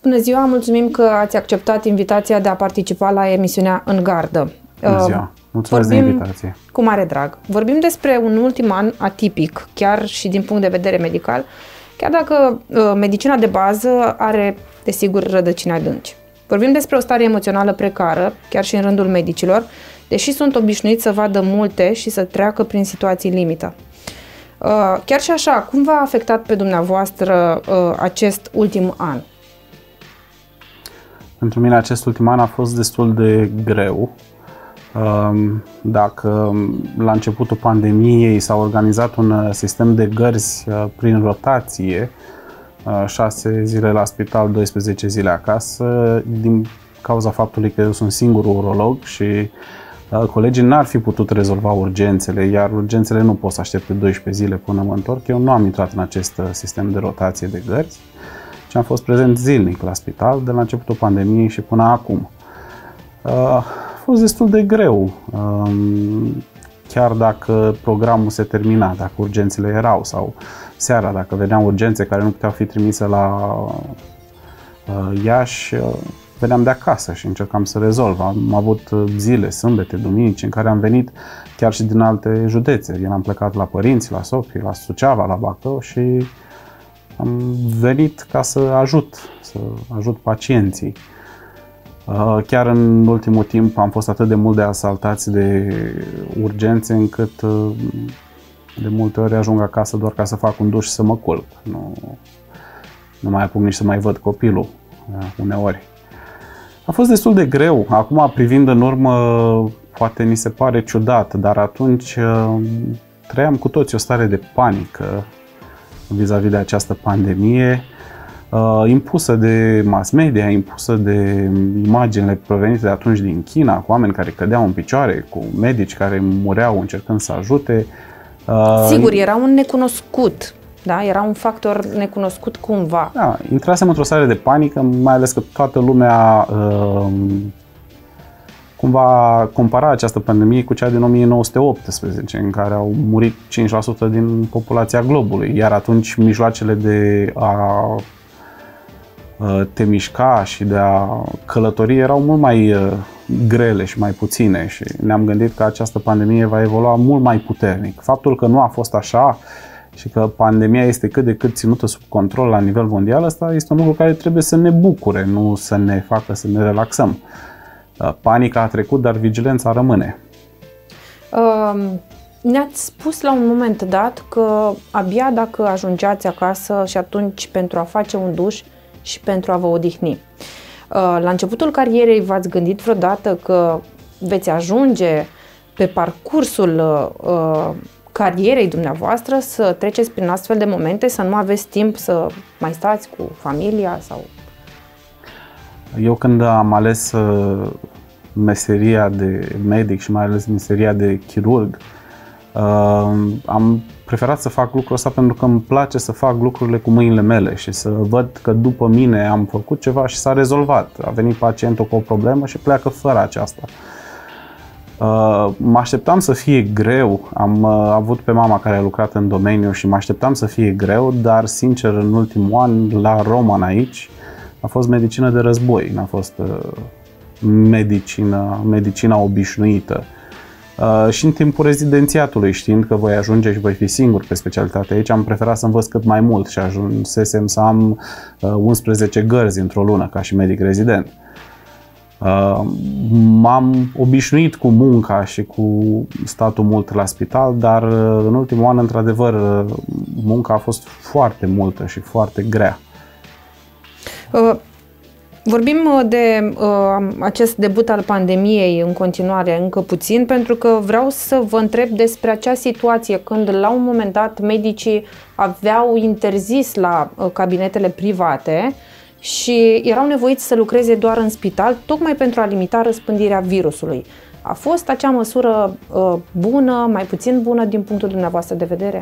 Bună ziua, mulțumim că ați acceptat invitația de a participa la emisiunea În Gardă. Bună ziua, mulțumesc de invitație. Cu mare drag. Vorbim despre un ultim an atipic, chiar și din punct de vedere medical, chiar dacă medicina de bază are, desigur, rădăcini adânci. Vorbim despre o stare emoțională precară, chiar și în rândul medicilor, deși sunt obișnuiți să vadă multe și să treacă prin situații limită. Chiar și așa, cum v-a afectat pe dumneavoastră acest ultim an? Pentru mine acest ultim an a fost destul de greu. Dacă la începutul pandemiei s-a organizat un sistem de gărzi prin rotație, 6 zile la spital, 12 zile acasă, din cauza faptului că eu sunt singurul urolog și colegii n-ar fi putut rezolva urgențele, iar urgențele nu pot să aștepte 12 zile până mă întorc. Eu nu am intrat în acest sistem de rotație de gărzi, ci am fost prezent zilnic la spital de la începutul pandemiei și până acum. A fost destul de greu, chiar dacă programul se termina, dacă urgențele erau sau seara, dacă veneau urgențe care nu puteau fi trimise la Iași, veneam de acasă și încercam să rezolv. Am avut zile, sâmbete, duminici, în care am venit chiar și din alte județe. Eu am plecat la părinți, la Sofia, la Suceava, la Bacău și am venit ca să ajut pacienții. Chiar în ultimul timp am fost atât de mult de asaltați de urgențe încât de multe ori ajung acasă doar ca să fac un duș și să mă culc. Nu mai apuc nici să mai văd copilul uneori. A fost destul de greu. Acum, privind în urmă, poate ni se pare ciudat, dar atunci trăiam cu toți o stare de panică vis-a-vis de această pandemie, impusă de mass media, impusă de imaginile provenite de atunci din China, cu oameni care cădeau în picioare, cu medici care mureau încercând să ajute. Sigur, era un necunoscut, da? Era un factor necunoscut cumva. Da, intrasem într-o stare de panică, mai ales că toată lumea cumva compara această pandemie cu cea din 1918, în care au murit 5% din populația globului, iar atunci mijloacele de a te mișca și de a călători erau mult mai grele și mai puține și ne-am gândit că această pandemie va evolua mult mai puternic. Faptul că nu a fost așa și că pandemia este cât de cât ținută sub control la nivel mondial, asta este un lucru care trebuie să ne bucure, nu să ne facă să ne relaxăm. Panica a trecut, dar vigilența rămâne. Ne-ați spus la un moment dat că abia dacă ajungeați acasă și atunci pentru a face un duș și pentru a vă odihni. La începutul carierei v-ați gândit vreodată că veți ajunge pe parcursul carierei dumneavoastră să treceți prin astfel de momente, să nu aveți timp să mai stați cu familia? Sau? Eu când am ales meseria de medic și mai ales meseria de chirurg, am preferat să fac lucrul ăsta pentru că îmi place să fac lucrurile cu mâinile mele și să văd că după mine am făcut ceva și s-a rezolvat. A venit pacientul cu o problemă și pleacă fără aceasta. Mă așteptam să fie greu, am avut pe mama care a lucrat în domeniu și mă așteptam să fie greu, dar sincer în ultimul an la Roman aici a fost medicină de război, n-a fost medicina obișnuită. Și în timpul rezidențiatului, știind că voi ajunge și voi fi singur pe specialitate aici, am preferat să învăț cât mai mult și ajunsesem să am 11 gărzi într-o lună ca și medic rezident. M-am obișnuit cu munca și cu statul mult la spital, dar în ultimul an, într-adevăr, munca a fost foarte multă și foarte grea. Vorbim de acest debut al pandemiei în continuare încă puțin, pentru că vreau să vă întreb despre acea situație când la un moment dat medicii aveau interzis la cabinetele private și erau nevoiți să lucreze doar în spital, tocmai pentru a limita răspândirea virusului. A fost acea măsură bună, mai puțin bună din punctul dumneavoastră de vedere?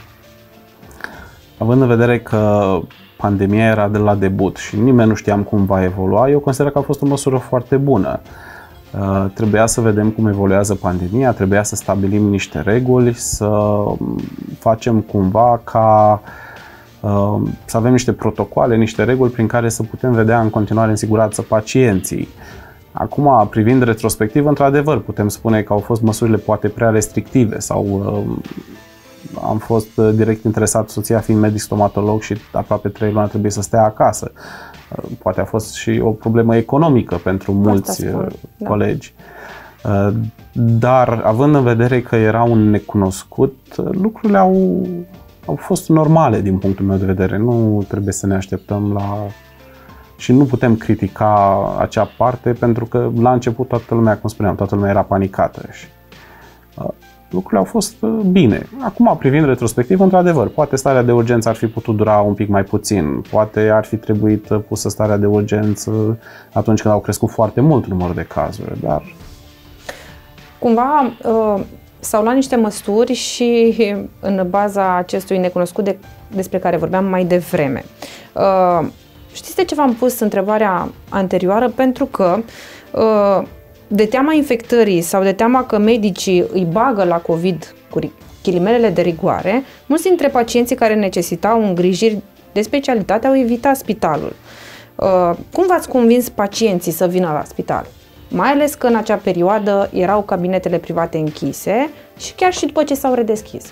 Având în vedere că pandemia era de la debut și nimeni nu știam cum va evolua, eu consider că a fost o măsură foarte bună. Trebuia să vedem cum evoluează pandemia, trebuia să stabilim niște reguli, să facem cumva ca să avem niște protocoale, niște reguli prin care să putem vedea în continuare în siguranță pacienții. Acum, privind retrospectiv, într-adevăr, putem spune că au fost măsurile poate prea restrictive sau am fost direct interesat, soția fiind medic stomatolog și aproape 3 luni a trebuit să stea acasă. Poate a fost și o problemă economică pentru mulți colegi. Dar, având în vedere că era un necunoscut, lucrurile au fost normale din punctul meu de vedere. Nu trebuie să ne așteptăm la... Și nu putem critica acea parte, pentru că la început toată lumea, cum spuneam, toată lumea era panicată și lucrurile au fost bine. Acum, privind retrospectiv, într-adevăr, poate starea de urgență ar fi putut dura un pic mai puțin, poate ar fi trebuit pusă starea de urgență atunci când au crescut foarte mult numărul de cazuri, dar... Cumva s-au luat niște măsuri și în baza acestui necunoscut despre care vorbeam mai devreme. Știți de ce v-am pus întrebarea anterioară? Pentru că de teama infectării sau de teama că medicii îi bagă la COVID cu ghilimelele de rigoare, mulți dintre pacienții care necesitau îngrijiri de specialitate au evitat spitalul. Cum v-ați convins pacienții să vină la spital? Mai ales că în acea perioadă erau cabinetele private închise și chiar și după ce s-au redeschis.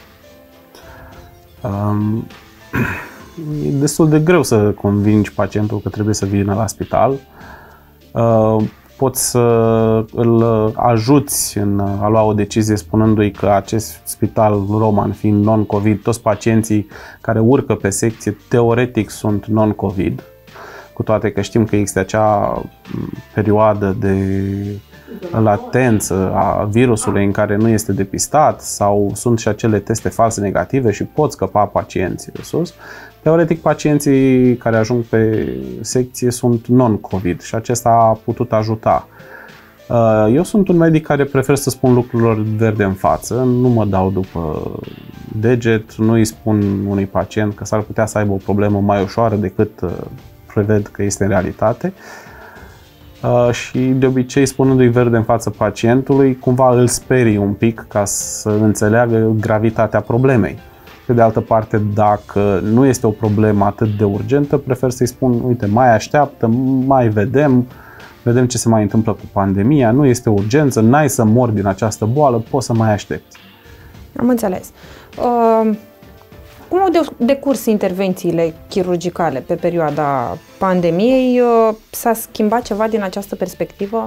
E destul de greu să convingi pacientul că trebuie să vină la spital. Poți să îl ajuți în a lua o decizie spunându-i că acest spital Roman, fiind non-COVID, toți pacienții care urcă pe secție teoretic sunt non-COVID, cu toate că știm că există acea perioadă de latență a virusului în care nu este depistat sau sunt și acele teste false negative și pot scăpa pacienții de sus. Teoretic, pacienții care ajung pe secție sunt non-COVID și acesta a putut ajuta. Eu sunt un medic care prefer să spun lucrurilor verde în față, nu mă dau după deget, nu îi spun unui pacient că s-ar putea să aibă o problemă mai ușoară decât preved că este în realitate. Și de obicei, spunându-i verde în față pacientului, cumva îl sperii un pic ca să înțeleagă gravitatea problemei. Pe de altă parte, dacă nu este o problemă atât de urgentă, prefer să-i spun, uite, mai așteaptă, mai vedem ce se mai întâmplă cu pandemia, nu este o urgență, n-ai să mori din această boală, poți să mai aștepți. Am înțeles. Cum au decurs intervențiile chirurgicale pe perioada pandemiei? S-a schimbat ceva din această perspectivă?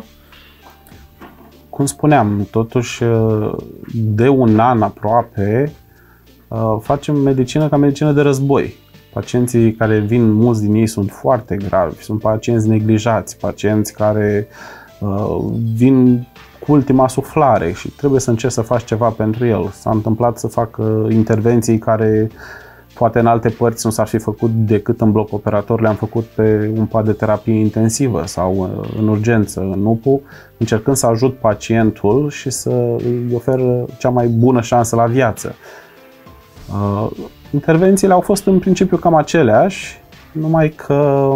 Cum spuneam, totuși, de un an aproape, facem medicină ca medicină de război. Pacienții care vin, mulți din ei sunt foarte gravi, sunt pacienți neglijați, pacienți care vin cu ultima suflare și trebuie să încerci să faci ceva pentru el. S-a întâmplat să fac intervenții care poate în alte părți nu s-ar fi făcut decât în bloc operator, le-am făcut pe un pat de terapie intensivă sau în urgență, în UPU, încercând să ajut pacientul și să îi ofer cea mai bună șansă la viață. Intervențiile au fost în principiu cam aceleași, numai că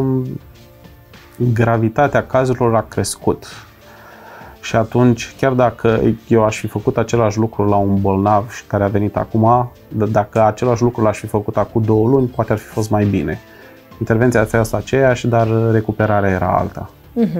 gravitatea cazurilor a crescut. Și atunci, chiar dacă eu aș fi făcut același lucru la un bolnav care a venit acum, dacă același lucru l-aș fi făcut acum 2 luni, poate ar fi fost mai bine. Intervenția a fost aceeași, dar recuperarea era alta.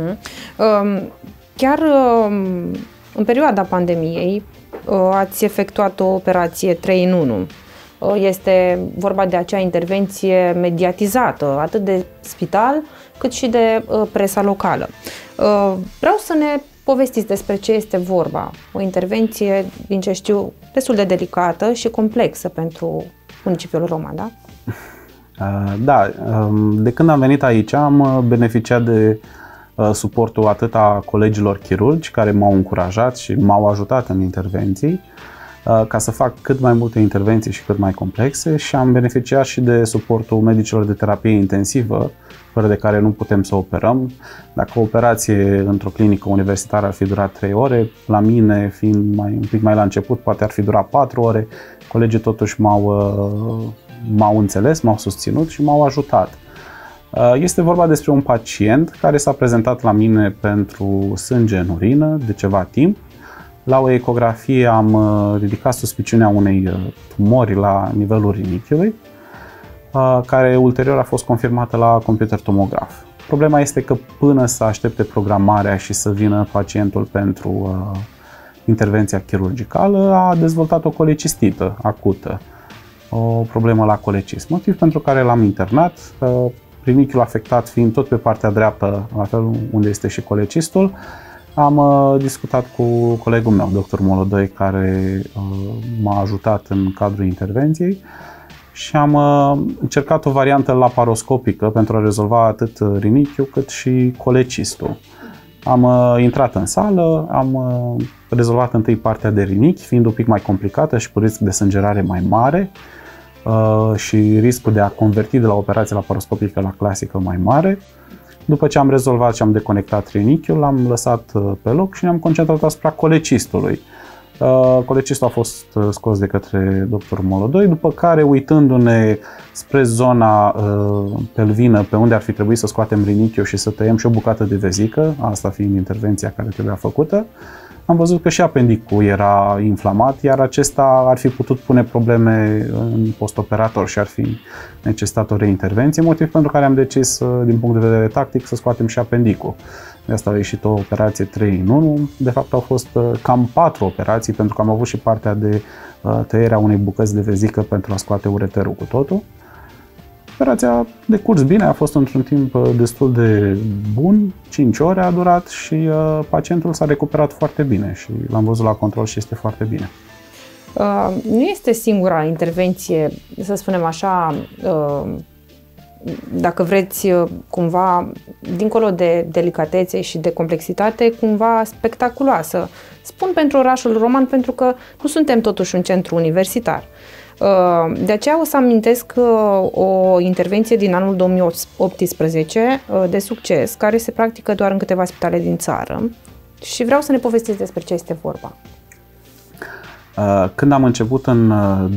Chiar în perioada pandemiei ați efectuat o operație 3 în 1. Este vorba de acea intervenție mediatizată, atât de spital, cât și de presa locală. Vreau să ne povestiți despre ce este vorba. O intervenție, din ce știu, destul de delicată și complexă pentru municipiul Roman, da? Da, de când am venit aici am beneficiat de suportul atât a colegilor chirurgi care m-au încurajat și m-au ajutat în intervenții ca să fac cât mai multe intervenții și cât mai complexe și am beneficiat și de suportul medicilor de terapie intensivă, fără de care nu putem să operăm. Dacă o operație într-o clinică universitară ar fi durat 3 ore, la mine, fiind un pic mai la început, poate ar fi durat 4 ore. Colegii totuși m-au înțeles, m-au susținut și m-au ajutat. Este vorba despre un pacient care s-a prezentat la mine pentru sânge în urină de ceva timp. La o ecografie am ridicat suspiciunea unei tumori la nivelul rinichiului. care ulterior a fost confirmată la computer tomograf. Problema este că până să aștepte programarea și să vină pacientul pentru intervenția chirurgicală, a dezvoltat o colecistită acută, o problemă la colecism, motiv pentru care l-am internat, rinichiul afectat fiind tot pe partea dreaptă, la fel unde este și colecistul. Am discutat cu colegul meu, dr. Molodoi, care m-a ajutat în cadrul intervenției și am încercat o variantă laparoscopică pentru a rezolva atât rinichiul cât și colecistul. Am intrat în sală, am rezolvat întâi partea de rinichi, fiind un pic mai complicată și cu risc de sângerare mai mare și riscul de a converti de la operație laparoscopică la clasică mai mare. După ce am rezolvat și am deconectat rinichiul, l-am lăsat pe loc și ne-am concentrat asupra colecistului. Colecistul a fost scos de către dr. Molodoi, după care, uitându-ne spre zona pelvină, pe unde ar fi trebuit să scoatem rinichiul și să tăiem și o bucată de vezică, asta fiind intervenția care trebuia făcută, am văzut că și apendicul era inflamat, iar acesta ar fi putut pune probleme în postoperator și ar fi necesitat o reintervenție, motiv pentru care am decis, din punct de vedere tactic, să scoatem și apendicul. De asta a ieșit o operație 3 în 1. De fapt au fost cam 4 operații, pentru că am avut și partea de tăierea unei bucăți de vezică pentru a scoate ureterul cu totul. Operația a decurs bine, a fost într-un timp destul de bun, 5 ore a durat și pacientul s-a recuperat foarte bine și l-am văzut la control și este foarte bine. Nu este singura intervenție, să spunem așa, dacă vreți, cumva, dincolo de delicatețe și de complexitate, cumva spectaculoasă. Spun pentru orașul Roman pentru că nu suntem totuși un centru universitar. De aceea o să amintesc o intervenție din anul 2018 de succes, care se practică doar în câteva spitale din țară și vreau să ne povestiți despre ce este vorba. Când am început în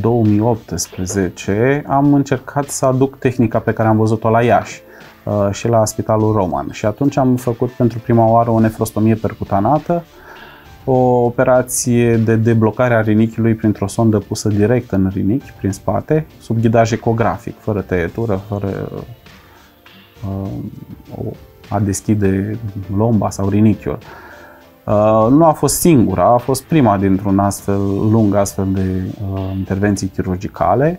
2018, am încercat să aduc tehnica pe care am văzut-o la Iași și la Spitalul Roman și atunci am făcut pentru prima oară o nefrostomie percutanată, o operație de deblocare a rinichiului printr-o sondă pusă direct în rinichi, prin spate, sub ghidaj ecografic, fără tăietură, fără a deschide lomba sau rinichiul. Nu a fost singura, a fost prima dintr-un astfel de intervenții chirurgicale,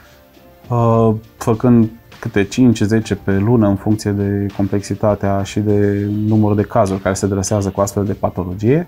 făcând câte 5-10 pe lună în funcție de complexitatea și de numărul de cazuri care se dresează cu astfel de patologie.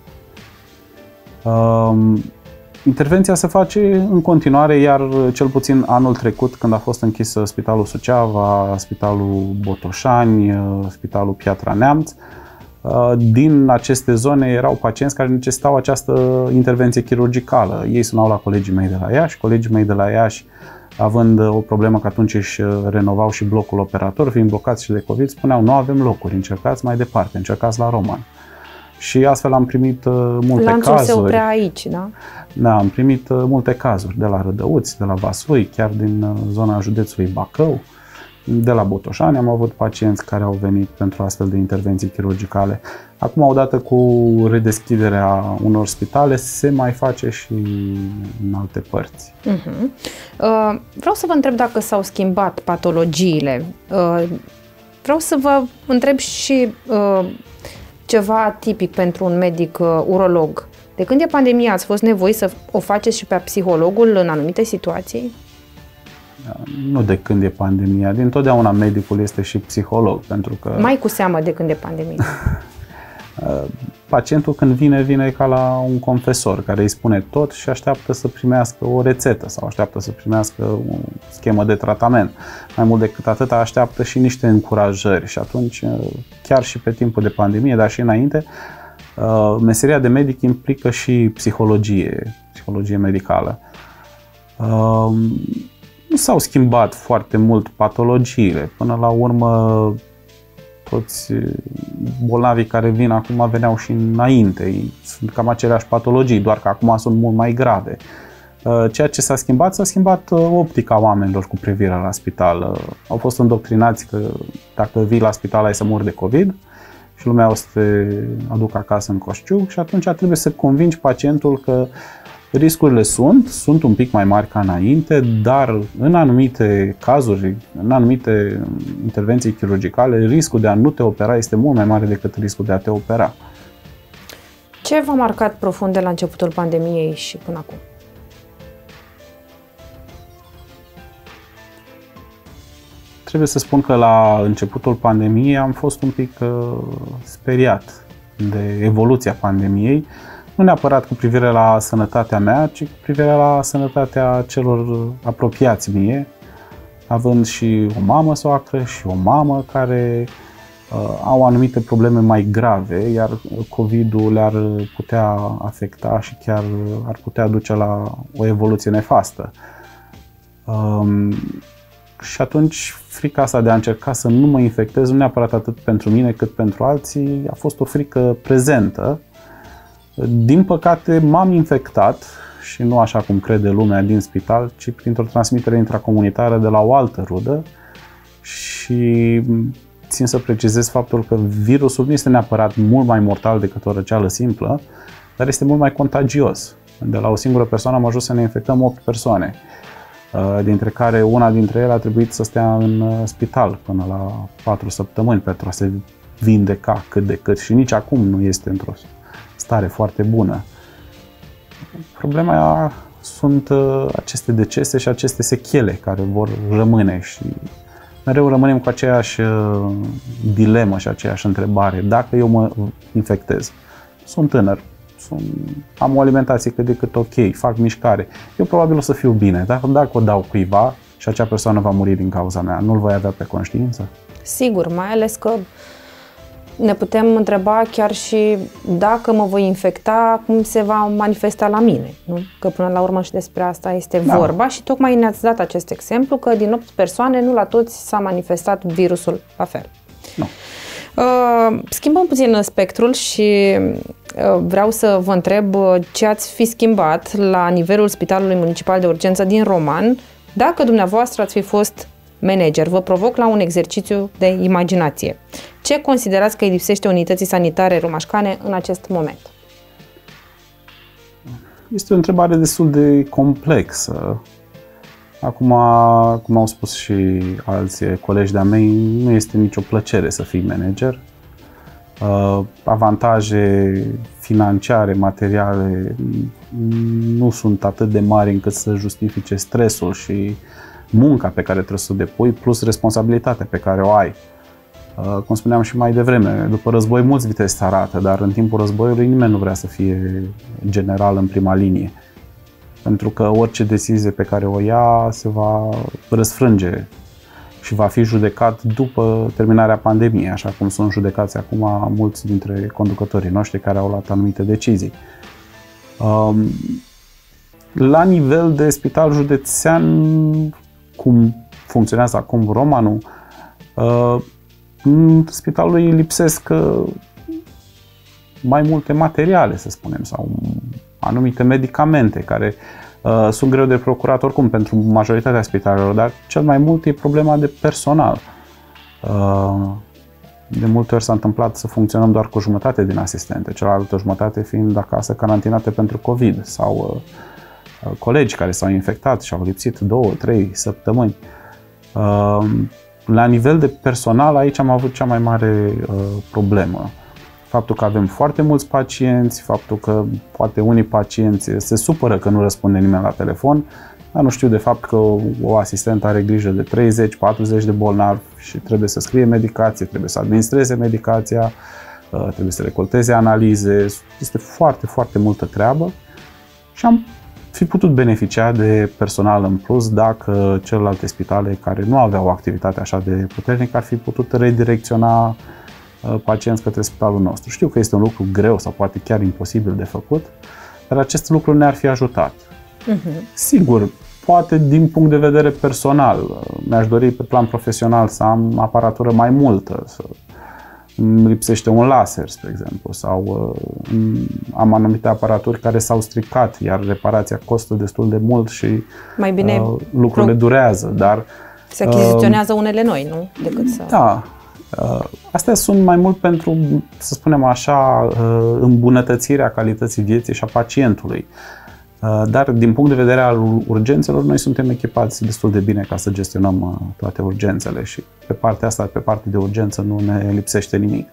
Intervenția se face în continuare, iar cel puțin anul trecut, când a fost închis Spitalul Suceava, Spitalul Botoșani, Spitalul Piatra Neamț, din aceste zone erau pacienți care necesitau această intervenție chirurgicală. Ei sunau la colegii mei de la Iași, colegii mei de la Iași, având o problemă că atunci își renovau și blocul operator, fiind blocați și de COVID, spuneau: nu avem locuri, încercați mai departe, încercați la Roman. Și astfel am primit multe Lanțul cazuri. se oprea aici, da? Da, am primit multe cazuri de la Rădăuți, de la Vaslui, chiar din zona județului Bacău, de la Botoșani am avut pacienți care au venit pentru astfel de intervenții chirurgicale. Acum, odată cu redeschiderea unor spitale, se mai face și în alte părți. Vreau să vă întreb dacă s-au schimbat patologiile. Vreau să vă întreb și ceva tipic pentru un medic urolog. De când e pandemia, ați fost nevoiți să o faceți și pe psihologul în anumite situații? Nu de când e pandemia, dintotdeauna medicul este și psiholog, pentru că... Mai cu seamă de când e pandemia. Pacientul când vine ca la un confesor care îi spune tot și așteaptă să primească o rețetă sau așteaptă să primească o schemă de tratament. Mai mult decât atât, așteaptă și niște încurajări și atunci, chiar și pe timpul de pandemie, dar și înainte, meseria de medic implică și psihologie medicală. Nu s-au schimbat foarte mult patologiile. Până la urmă, toți bolnavii care vin acum veneau și înainte. Sunt cam aceleași patologii, doar că acum sunt mult mai grave. Ceea ce s-a schimbat optica oamenilor cu privire la spital. Au fost îndoctrinați că dacă vii la spital ai să mori de COVID și lumea o să te aducă acasă în coșciug și atunci trebuie să convingi pacientul că Riscurile sunt un pic mai mari ca înainte, dar în anumite cazuri, în anumite intervenții chirurgicale, riscul de a nu te opera este mult mai mare decât riscul de a te opera. Ce v-a marcat profund de la începutul pandemiei și până acum? Trebuie să spun că la începutul pandemiei am fost un pic speriat de evoluția pandemiei, nu neapărat cu privire la sănătatea mea, ci cu privire la sănătatea celor apropiați mie, având și o mamă soacră și o mamă care au anumite probleme mai grave, iar COVID-ul le-ar putea afecta și chiar ar putea duce la o evoluție nefastă. Și atunci frica asta de a încerca să nu mă infectez, nu neapărat atât pentru mine cât pentru alții, a fost o frică prezentă. Din păcate m-am infectat și nu așa cum crede lumea din spital, ci printr-o transmitere intracomunitară de la o altă rudă și țin să precizez faptul că virusul nu este neapărat mult mai mortal decât o răceală simplă, dar este mult mai contagios. De la o singură persoană am ajuns să ne infectăm 8 persoane, dintre care una dintre ele a trebuit să stea în spital până la 4 săptămâni pentru a se vindeca cât de cât și nici acum nu este într-o stare foarte bună. Problema sunt aceste decese și aceste sechele care vor rămâne și mereu rămânem cu aceeași dilemă și aceeași întrebare. Dacă eu mă infectez, sunt tânăr, am o alimentație cât de cât ok, fac mișcare, eu probabil o să fiu bine, dar dacă o dau cuiva și acea persoană va muri din cauza mea, nu-l voi avea pe conștiință? Sigur, mai ales că ne putem întreba chiar și dacă mă voi infecta, cum se va manifesta la mine, nu? Că până la urmă și despre asta este vorba și tocmai ne-ați dat acest exemplu că din 8 persoane nu la toți s-a manifestat virusul la fel. Nu. Schimbăm puțin spectrul și vreau să vă întreb ce ați fi schimbat la nivelul Spitalului Municipal de Urgență din Roman dacă dumneavoastră ați fi fost manager. Vă provoc la un exercițiu de imaginație. Ce considerați că îi lipsește unității sanitare romașcane în acest moment? Este o întrebare destul de complexă. Acum, cum au spus și alți colegi de-a mei, nu este nicio plăcere să fii manager. Avantaje financiare, materiale nu sunt atât de mari încât să justifice stresul și munca pe care trebuie să o depui, plus responsabilitatea pe care o ai. Cum spuneam și mai devreme, după război mulți vitezi se arată, dar în timpul războiului nimeni nu vrea să fie general în prima linie. Pentru că orice decizie pe care o ia se va răsfrânge și va fi judecat după terminarea pandemiei, așa cum sunt judecați acum mulți dintre conducătorii noștri care au luat anumite decizii. La nivel de spital județean, cum funcționează acum Romanul, spitalului lipsesc mai multe materiale, să spunem, sau anumite medicamente care sunt greu de procurat oricum pentru majoritatea spitalelor, dar cel mai mult e problema de personal. De multe ori s-a întâmplat să funcționăm doar cu jumătate din asistente, cealaltă jumătate fiind acasă carantinate pentru COVID sau colegi care s-au infectat și au lipsit 2-3 săptămâni. La nivel de personal, aici am avut cea mai mare problemă. Faptul că avem foarte mulți pacienți, faptul că poate unii pacienți se supără că nu răspunde nimeni la telefon, dar nu știu de fapt că o asistentă are grijă de 30-40 de bolnavi și trebuie să scrie medicație, trebuie să administreze medicația, trebuie să recolteze analize, este foarte, foarte multă treabă și am fi putut beneficia de personal în plus dacă celelalte spitale care nu aveau o activitate așa de puternică ar fi putut redirecționa pacienți către spitalul nostru. Știu că este un lucru greu sau poate chiar imposibil de făcut, dar acest lucru ne-ar fi ajutat. Sigur, poate din punct de vedere personal, mi-aș dori pe plan profesional să am aparatură mai multă, să îmi lipsește un laser, spre exemplu, sau am anumite aparaturi care s-au stricat, iar reparația costă destul de mult și mai bine lucrurile durează, dar se achiziționează unele noi, nu? Decât să... Da. Astea sunt mai mult pentru, să spunem așa, îmbunătățirea calității vieții și a pacientului. Dar din punct de vedere al urgențelor, noi suntem echipați destul de bine ca să gestionăm toate urgențele și pe partea asta, pe partea de urgență, nu ne lipsește nimic.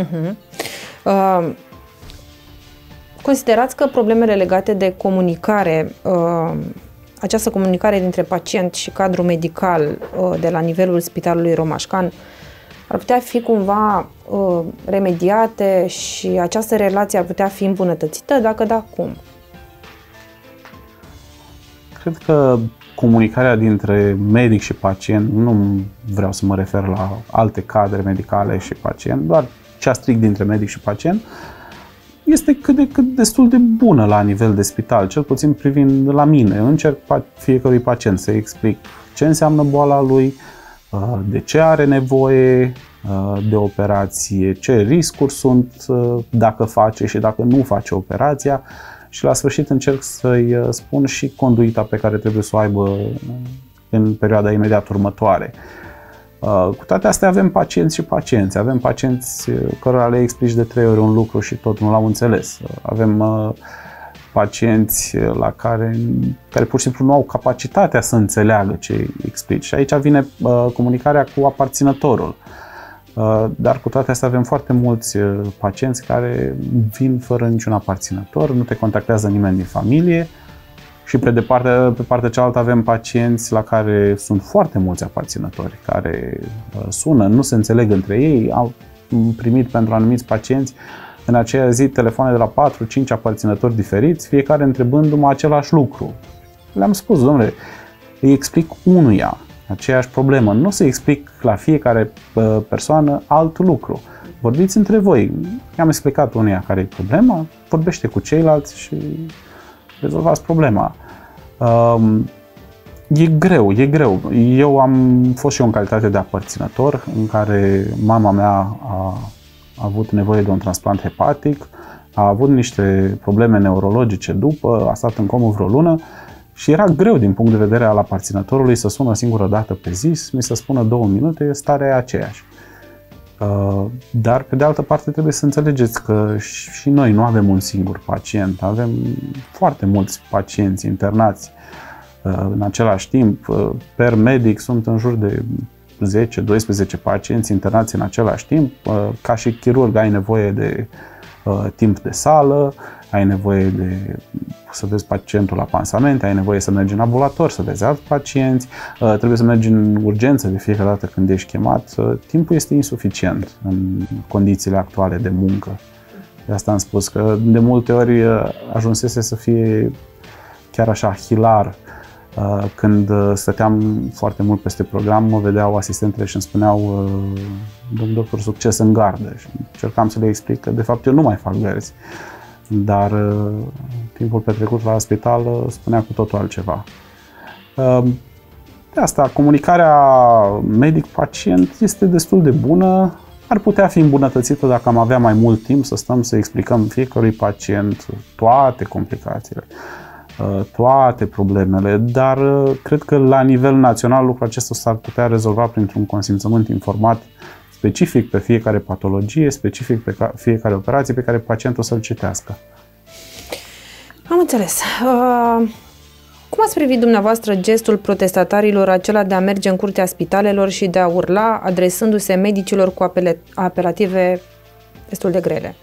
Considerați că problemele legate de comunicare, această comunicare dintre pacient și cadrul medical de la nivelul Spitalului Romașcan ar putea fi cumva remediate și această relație ar putea fi îmbunătățită? Dacă da, cum? Cred că comunicarea dintre medic și pacient, nu vreau să mă refer la alte cadre medicale și pacient, doar cea strict dintre medic și pacient, este cât de cât destul de bună la nivel de spital, cel puțin privind la mine. Încerc fiecărui pacient să explic ce înseamnă boala lui, de ce are nevoie de operație, ce riscuri sunt dacă face și dacă nu face operația și la sfârșit încerc să-i spun și conduita pe care trebuie să o aibă în perioada imediat următoare. Cu toate astea avem pacienți și pacienți. Avem pacienți cărora le explici de 3 ori un lucru și tot nu l-au înțeles. Avem pacienți la care pur și simplu nu au capacitatea să înțeleagă ce îi explici. Și aici vine comunicarea cu aparținătorul. Dar cu toate astea avem foarte mulți pacienți care vin fără niciun aparținător, nu te contactează nimeni din familie. Și pe partea cealaltă avem pacienți la care sunt foarte mulți aparținători care sună, nu se înțeleg între ei. Au primit pentru anumiți pacienți în aceea zi telefoane de la 4-5 aparținători diferiți, fiecare întrebându-mă același lucru. Le-am spus, domnule, îi explic unuia aceeași problemă, nu o să explic la fiecare persoană alt lucru. Vorbiți între voi. I-am explicat unuia care e problema, vorbește cu ceilalți și rezolvați problema. E greu. Eu am fost și eu în calitate de aparținător, în care mama mea a avut nevoie de un transplant hepatic, a avut niște probleme neurologice după, a stat în comă vreo lună și era greu din punct de vedere al aparținătorului să sună o singură dată pe zi, mi se spună 2 minute, starea e aceeași. Dar, pe de altă parte, trebuie să înțelegeți că și noi nu avem un singur pacient, avem foarte mulți pacienți internați în același timp. Per medic sunt în jur de 10-12 pacienți internați în același timp. Ca și chirurg ai nevoie de timp de sală, ai nevoie să vezi pacientul la pansamente, ai nevoie să mergi în ambulator, să vezi alți pacienți, trebuie să mergi în urgență de fiecare dată când ești chemat. Timpul este insuficient în condițiile actuale de muncă. De asta am spus că de multe ori ajunsese să fie chiar așa hilar. Când stăteam foarte mult peste program, mă vedeau asistentele și îmi spuneau: domn doctor, succes în gardă. Și încercam să le explic că de fapt eu nu mai fac verzi. Dar timpul petrecut la spital spunea cu totul altceva. De asta, comunicarea medic-pacient este destul de bună. Ar putea fi îmbunătățită dacă am avea mai mult timp să stăm să explicăm fiecărui pacient toate complicațiile, toate problemele, dar cred că la nivel național lucrul acesta s-ar putea rezolva printr-un consimțământ informat specific pe fiecare patologie, specific pe fiecare operație pe care pacientul să-l citească. Am înțeles. Cum ați privit dumneavoastră gestul protestatarilor acela de a merge în curtea spitalelor și de a urla adresându-se medicilor cu apelative destul de grele?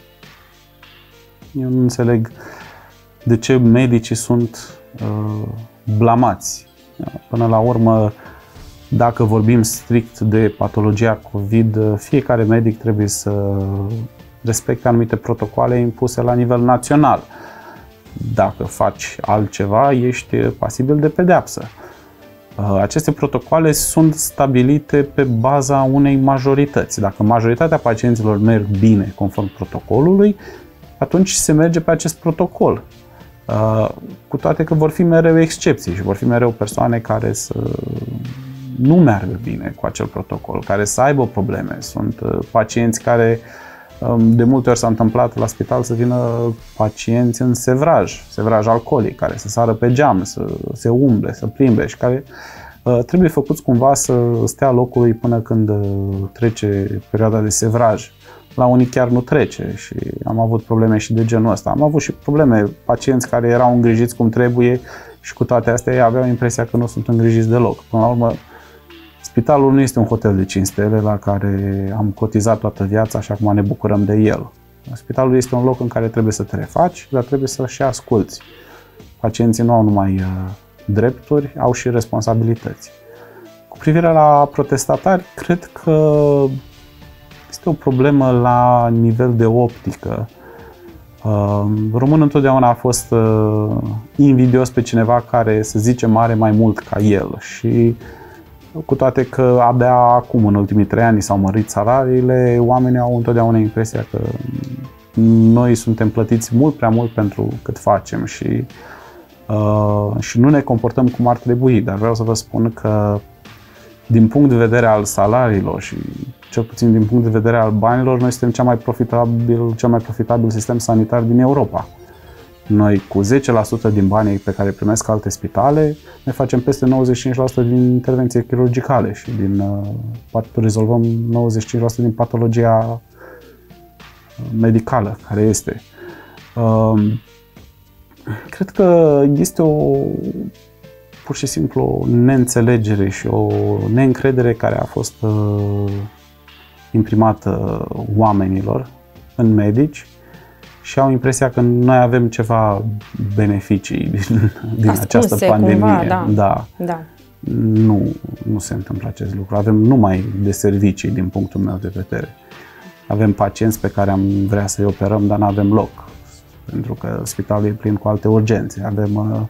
Eu nu înțeleg de ce medicii sunt blamați. Până la urmă, dacă vorbim strict de patologia COVID, fiecare medic trebuie să respecte anumite protocoale impuse la nivel național. Dacă faci altceva, ești pasibil de pedeapsă. Aceste protocoale sunt stabilite pe baza unei majorități. Dacă majoritatea pacienților merg bine conform protocolului, atunci se merge pe acest protocol. Cu toate că vor fi mereu excepții și vor fi mereu persoane care să nu meargă bine cu acel protocol, care să aibă probleme. Sunt pacienți care, de multe ori s-a întâmplat la spital să vină pacienți în sevraj alcoolic, care să sară pe geam, să se umble, să plimbe și care trebuie făcuți cumva să stea locului până când trece perioada de sevraj. la unii chiar nu trece și am avut probleme și de genul ăsta. Am avut și probleme, pacienți care erau îngrijiți cum trebuie și cu toate astea ei aveau impresia că nu sunt îngrijiți deloc. Până la urmă, spitalul nu este un hotel de 5 stele la care am cotizat toată viața și acum ne bucurăm de el. Spitalul este un loc în care trebuie să te refaci, dar trebuie să și asculți. Pacienții nu au numai drepturi, au și responsabilități. Cu privire la protestatari, cred că este o problemă la nivel de optică. Românul întotdeauna a fost invidios pe cineva care, să zicem, are mai mult ca el și cu toate că abia acum, în ultimii 3 ani, s-au mărit salariile, oamenii au întotdeauna impresia că noi suntem plătiți mult prea mult pentru cât facem și nu ne comportăm cum ar trebui. Dar vreau să vă spun că din punct de vedere al salariilor și cel puțin din punct de vedere al banilor, noi suntem cel mai profitabil sistem sanitar din Europa. Noi cu 10% din banii pe care primesc alte spitale, ne facem peste 95% din intervenții chirurgicale și rezolvăm 95% din patologia medicală care este. Cred că este pur și simplu o neînțelegere și o neîncredere care a fost imprimată oamenilor în medici și au impresia că noi avem ceva beneficii din această pandemie. Cumva, da. Nu se întâmplă acest lucru. Avem numai de servicii din punctul meu de vedere. Avem pacienți pe care am vrea să-i operăm, dar nu avem loc, pentru că spitalul e plin cu alte urgențe. Avem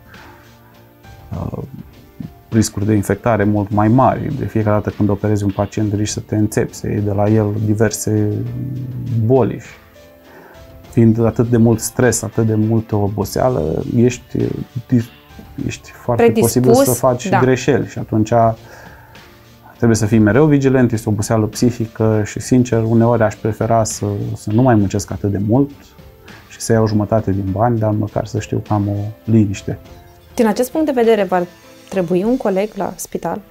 riscuri de infectare mult mai mari. De fiecare dată când operezi un pacient, riști să te înțepi, să iei de la el diverse boli. Fiind atât de mult stres, atât de multă oboseală, ești foarte posibil să faci greșeli și atunci trebuie să fii mereu vigilent, este o oboseală psihică și, sincer, uneori aș prefera să nu mai muncesc atât de mult și să iau jumătate din bani, dar măcar să știu că am o liniște. Din acest punct de vedere, va trebui un coleg la spital?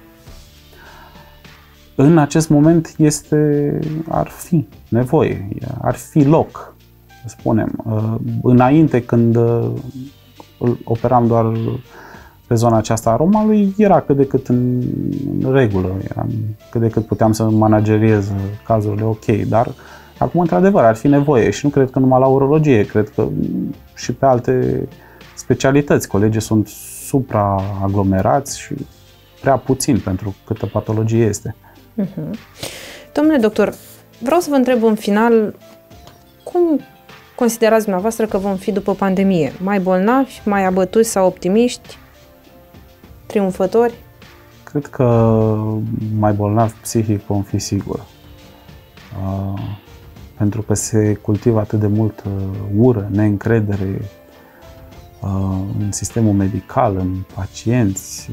În acest moment ar fi nevoie, ar fi loc, să spunem. Înainte, când îl operam doar pe zona aceasta a Romanului, era cât de cât în regulă, cât de cât puteam să manageriez cazurile ok, dar acum, într-adevăr, ar fi nevoie și nu cred că numai la urologie, cred că și pe alte specialități. Colegii sunt supraaglomerați și prea puțin pentru câtă patologie este. Domnule doctor, vreau să vă întreb în final, cum considerați dumneavoastră că vom fi după pandemie? Mai bolnavi, mai abătuți sau optimiști? Triumfători? Cred că mai bolnavi psihic vom fi sigur. Pentru că se cultivă atât de mult ură, neîncredere în sistemul medical, în pacienți,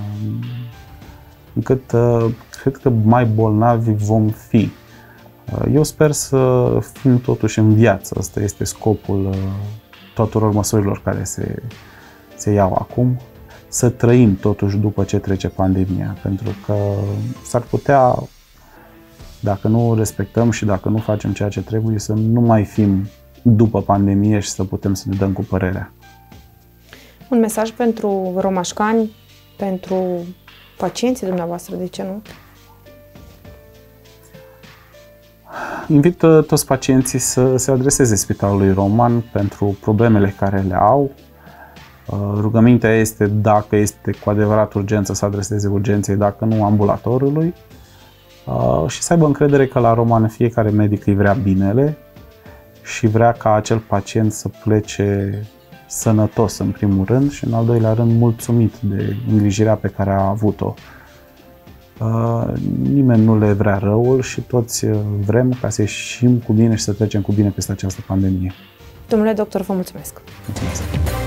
încât cred că mai bolnavi vom fi. Eu sper să fim totuși în viață. Ăsta este scopul tuturor măsurilor care se iau acum. Să trăim totuși după ce trece pandemia, pentru că s-ar putea, dacă nu respectăm și dacă nu facem ceea ce trebuie, să nu mai fim după pandemie și să putem să ne dăm cu părerea. Un mesaj pentru romașcani, pentru pacienții dumneavoastră, de ce nu? Invit toți pacienții să se adreseze Spitalului Roman pentru problemele care le au. Rugămintea este, dacă este cu adevărat urgență, să adreseze urgenței, dacă nu, ambulatorului. Și să aibă încredere că la Roman fiecare medic îi vrea binele și vrea ca acel pacient să plece sănătos în primul rând și în al doilea rând mulțumit de îngrijirea pe care a avut-o. Nimeni nu le vrea răul și toți vrem ca să ieșim cu bine și să trecem cu bine peste această pandemie. Domnule doctor, vă mulțumesc! Mulțumesc!